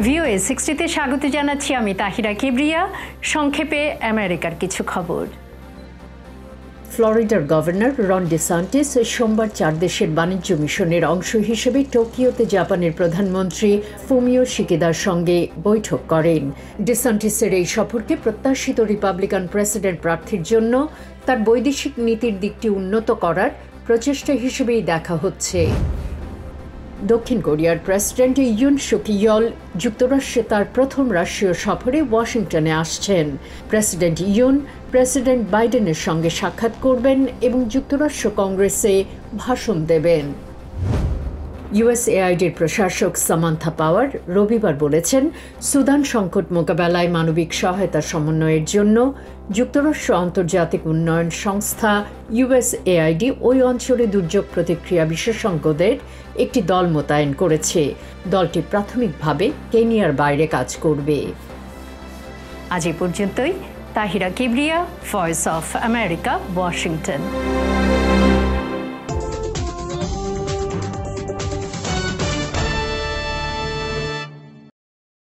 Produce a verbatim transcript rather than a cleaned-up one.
VOA সিক্সটিতে স্বাগত জানাচ্ছি আমি তাহিরা কিবরিয়া। সংক্ষেপে আমেরিকার কিছু খবর। ফ্লোরিডার গভর্নর রন ডিসান্টিস সোমবার চার দেশের বাণিজ্য মিশনের অংশ হিসেবে টোকিওতে জাপানের প্রধানমন্ত্রী ফুমিও শিকিদার সঙ্গে বৈঠক করেন। ডিসান্টিসের এই সফরকে প্রত্যাশিত রিপাবলিকান প্রেসিডেন্ট প্রার্থীর জন্য তার বৈদেশিক নীতির দিকটি উন্নত করার প্রচেষ্টা হিসেবেই দেখা হচ্ছে। দক্ষিণ কোরিয়ার প্রেসিডেন্ট ইউন সুক ইয়ল যুক্তরাষ্ট্রে তার প্রথম রাষ্ট্রীয় সফরে ওয়াশিংটনে আসছেন। প্রেসিডেন্ট ইউন প্রেসিডেন্ট বাইডেনের সঙ্গে সাক্ষাৎ করবেন এবং যুক্তরাষ্ট্র কংগ্রেসে ভাষণ দেবেন। ইউএসএআইডের প্রশাসক সামান্থা পাওয়ার রবিবার বলেছেন, সুদান সংকট মোকাবেলায় মানবিক সহায়তা সমন্বয়ের জন্য যুক্তরাষ্ট্র আন্তর্জাতিক উন্নয়ন সংস্থা ইউএসএআইডি ওই অঞ্চলে দুর্যোগ প্রতিক্রিয়া বিশেষজ্ঞদের একটি দল মোতায়েন করেছে। দলটি প্রাথমিকভাবে কেনিয়ার বাইরে কাজ করবে। আজ এ পর্যন্তই। Tahira Kibria, voice of America, Washington.